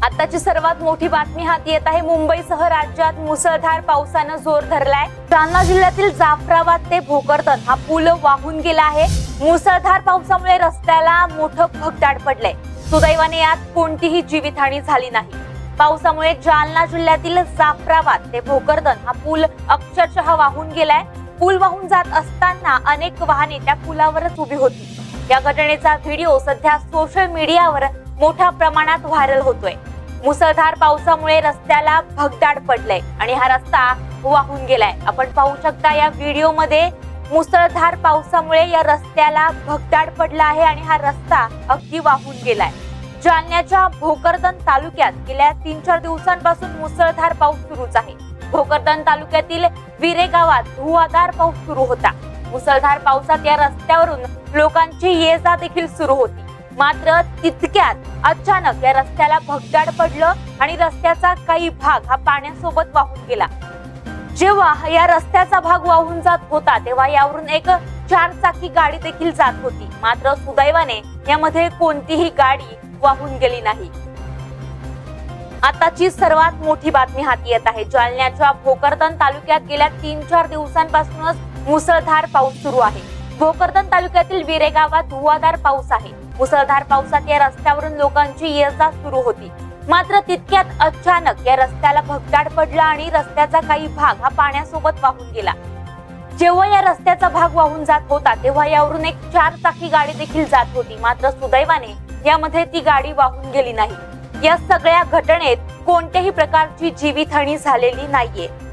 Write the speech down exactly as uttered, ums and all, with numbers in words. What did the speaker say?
आताची सर्वात मोठी बातमी हाती येत आहे। मुंबईसह राज्यात मुसळधार पावसानं जोर धरलाय। जालना जिल्ह्यातील जाफराबाद ते भोकरदन हा पूल वाहून गेला आहे। मुसळधार पावसामुळे रस्त्याला मोठं भगदाड पडलंय। सुदैवाने यात कोणतीही जीवितहानी झाली नाही। पावसामुळे जालना जिल्ह्यातील जाफराबाद ते भोकरदन हा पूल अक्षरशः वाहून गेलाय। पूल वाहून जात असताना अनेक वाहने त्या पुलावरच उभी होती। या घटनेचा व्हिडिओ सध्या सोशल मीडियावर मोठ्या प्रमाणात व्हायरल होतोय। मुसळधार पावसामुळे रस्त्याला भगदाड पडलंय आणि हा रस्ता वाहून गेलाय। आपण पाहू शकता या व्हिडिओ मध्ये मुसळधार पावसामुळे या रस्त्याला भगदाड पडला आहे आणि हा रस्ता अगदी वाहून गेलाय। जालन्याच्या भोकरदन तालुक्यात गेल्या तीन चार दिवसांपासून मुसळधार पाऊस सुरूच आहे। भोकरदन तालुक्यातील विरे गावात धुवाधार पाऊस सुरू होता। मुसळधार पावसात या रस्त्यावरून लोकांची ये-जा देखील सुरू होती। मात्र तितक्यात अचानक या रस्त्याला भगदाड पडलं आणि रस्त्याचा काही भाग हा पाण्यासोबत वाहून गेला। जेव्हा या रस्त्याचा भाग वाहून जात होता तेव्हा यावरून एक चार चाकी गाडी देखील जात होती। मात्र सुदैवाने यामध्ये कोणतीही गाडी वाहून गेली नाही। आताची सर्वात मोठी बातमी हाती येत आहे। जालन्याच्या भोकरदन तालुक्यात गेल्या तीन चार दिवसांपासूनच मुसळधार पाऊस सुरू आहे। भोकरदन तालुक्यातील विरे गावात धुवाधार पाऊस आहे। मुसळधार पावसात या रस्त्यावरून लोकांची ये-जा सुरू होती। मात्र तितक्यात अचानक या रस्त्याला भगदाड पडला आणि रस्त्याचा काही भाग हा पाण्यासोबत वाहून गेला। जेव्हा या रस्त्याचा भाग वाहून जात होता तेव्हा यावरून एक चार चाकी गाडी देखील जात होती। मात्र सुदैवाने यामध्ये ती गाडी वाहून गेली नाही। या सगळ्या घटनेत कोणत्याही प्रकारची जीवितहानी झालेली नाहीये।